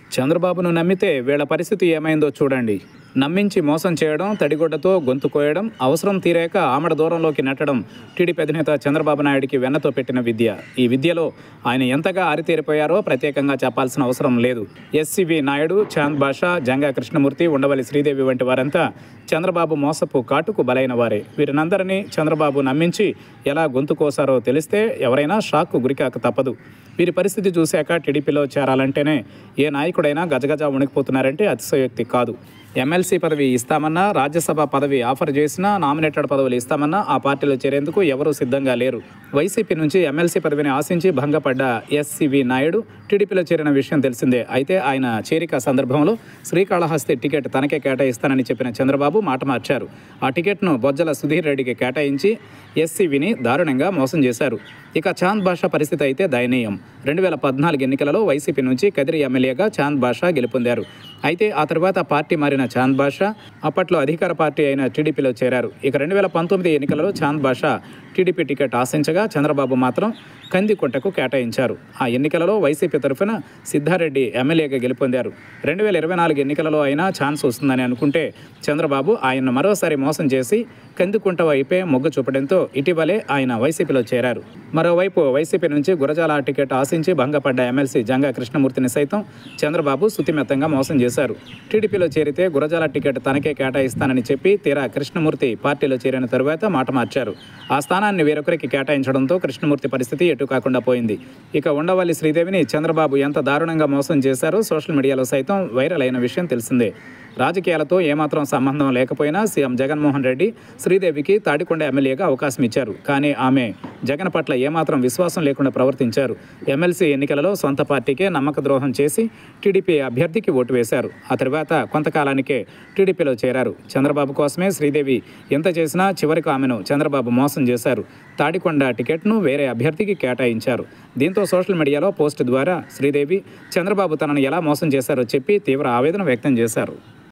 చంద్రబాబును నమ్మితే వీళ్ళ పరిస్థితి ఏమైందో చూడండి. నమ్మించి మోసం చేయడం, తడిగుడ్డతో గొంతు కోయడం, అవసరం తీరాక ఆమడ దూరంలోకి నెట్టడం టీడీపీ అధినేత చంద్రబాబు నాయుడికి వెన్నతో పెట్టిన విద్య. ఈ విద్యలో ఆయన ఎంతగా ఆరితేరిపోయారో ప్రత్యేకంగా చెప్పాల్సిన అవసరం లేదు. ఎస్సీవీ నాయుడు, చాంద్ బాషా, జంగా కృష్ణమూర్తి, ఉండవల్లి శ్రీదేవి వంటి వారంతా చంద్రబాబు మోసపు కాటుకు బలైన వారే. వీరినందరినీ చంద్రబాబు నమ్మించి ఎలా గొంతు కోసారో తెలిస్తే ఎవరైనా షాక్కు గురికాక తప్పదు. వీరి పరిస్థితి చూశాక టీడీపీలో చేరాలంటేనే ఏ నాయకుడైనా గజగజ వణికిపోతున్నారంటే అతిశయోక్తి కాదు. ఎమ్మెల్సీ పదవి ఇస్తామన్నా, రాజ్యసభ పదవి ఆఫర్ చేసినా, నామినేటెడ్ పదవులు ఇస్తామన్నా ఆ పార్టీలో చేరేందుకు ఎవరూ సిద్ధంగా లేరు. వైసీపీ నుంచి ఎమ్మెల్సీ పదవిని ఆశించి భంగపడ్డ ఎస్సీవీ నాయుడు టీడీపీలో చేరిన విషయం తెలిసిందే. అయితే ఆయన చేరిక సందర్భంలో శ్రీకాళహస్తి టికెట్ తనకే కేటాయిస్తానని చెప్పిన చంద్రబాబు మాట మార్చారు. ఆ టికెట్ను బొజ్జల సుధీర్ రెడ్డికి కేటాయించి ఎస్సీవీని దారుణంగా మోసం చేశారు. ఇక చాంద్ బాషా పరిస్థితి అయితే దయనీయం. 2014 ఎన్నికలలో వైసీపీ నుంచి కదిరి ఎమ్మెల్యేగా చాంద్ బాషా గెలుపొందారు. అయితే ఆ తర్వాత పార్టీ మారిన చాంద్ బాషా అప్పట్లో అధికార పార్టీ అయిన టీడీపీలో చేరారు. ఇక 2019 ఎన్నికలలో చాంద్ బాషా టీడీపీ టికెట్ ఆశించగా చంద్రబాబు మాత్రం కందికుంటకు కేటాయించారు. ఆ ఎన్నికలలో వైసీపీ తరఫున సిద్ధారెడ్డి ఎమ్మెల్యేగా గెలుపొందారు. 2024 ఎన్నికలలో అయినా ఛాన్స్ వస్తుందని అనుకుంటే చంద్రబాబు ఆయన్ను మరోసారి మోసం చేసి కందికుంట వైపే మొగ్గు చూపడంతో ఇటీవలే ఆయన వైసీపీలో చేరారు. మరోవైపు వైసీపీ నుంచి గురజాల టికెట్ ఆశించి భంగపడ్డ ఎమ్మెల్సీ జంగా కృష్ణమూర్తిని సైతం చంద్రబాబు శుతిమెత్తంగా మోసం చేశారు. టీడీపీలో చేరితే గురజాల టికెట్ తనకే కేటాయిస్తానని చెప్పి తీరా కృష్ణమూర్తి పార్టీలో చేరిన తరువాత మాట మార్చారు. ఆ స్థానాన్ని వేరొకరికి కేటాయించడంతో కృష్ణమూర్తి పరిస్థితి ఎటు కాకుండా పోయింది. ఇక ఉండవల్లి శ్రీదేవిని చంద్రబాబు ఎంత దారుణంగా మోసం చేశారో సోషల్ మీడియాలో సైతం వైరల్ అయిన విషయం తెలిసిందే. రాజకీయాలతో ఏమాత్రం సంబంధం లేకపోయినా సీఎం జగన్మోహన్ రెడ్డి శ్రీదేవికి తాడికొండ ఎమ్మెల్యేగా అవకాశం ఇచ్చారు. కానీ ఆమె జగన్ పట్ల ఏమాత్రం విశ్వాసం లేకుండా ప్రవర్తించారు. ఎమ్మెల్సీ ఎన్నికలలో సొంత పార్టీకే నమ్మక ద్రోహం చేసి టీడీపీ అభ్యర్థికి ఓటు వేశారు. ఆ తర్వాత కొంతకాలానికే టీడీపీలో చేరారు. చంద్రబాబు కోసమే శ్రీదేవి ఎంత చేసినా చివరికి ఆమెను చంద్రబాబు మోసం చేశారు. తాడికొండ టికెట్ను వేరే అభ్యర్థికి కేటాయించారు. దీంతో సోషల్ మీడియాలో పోస్ట్ ద్వారా శ్రీదేవి చంద్రబాబు తనను ఎలా మోసం చేశారో చెప్పి తీవ్ర ఆవేదన వ్యక్తం చేశారు.